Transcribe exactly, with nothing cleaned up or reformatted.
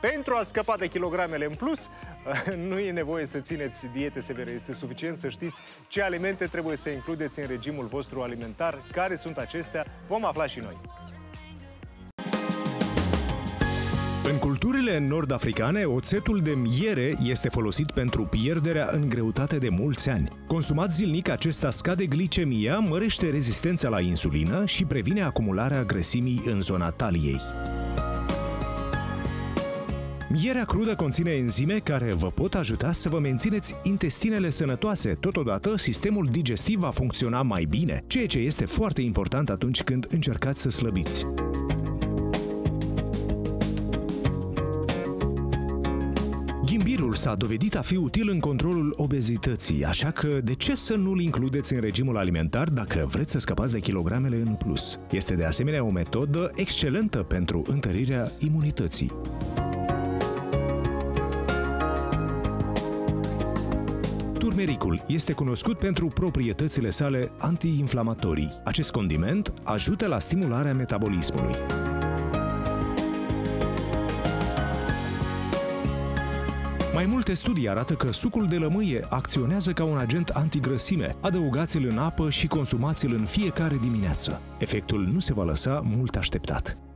Pentru a scăpa de kilogramele în plus, nu e nevoie să țineți diete severe. Este suficient să știți ce alimente trebuie să includeți în regimul vostru alimentar. Care sunt acestea? Vom afla și noi. În culturile nord-africane, oțetul de miere este folosit pentru pierderea în greutate de mulți ani. Consumat zilnic, acesta scade glicemia, mărește rezistența la insulină și previne acumularea grăsimii în zona taliei. Mierea crudă conține enzime care vă pot ajuta să vă mențineți intestinele sănătoase. Totodată, sistemul digestiv va funcționa mai bine, ceea ce este foarte important atunci când încercați să slăbiți. Ghimbirul s-a dovedit a fi util în controlul obezității, așa că de ce să nu-l includeți în regimul alimentar dacă vreți să scăpați de kilogramele în plus? Este de asemenea o metodă excelentă pentru întărirea imunității. Turmericul este cunoscut pentru proprietățile sale antiinflamatorii. Acest condiment ajută la stimularea metabolismului. Mai multe studii arată că sucul de lămâie acționează ca un agent antigrăsime. Adăugați-l în apă și consumați-l în fiecare dimineață. Efectul nu se va lăsa mult așteptat.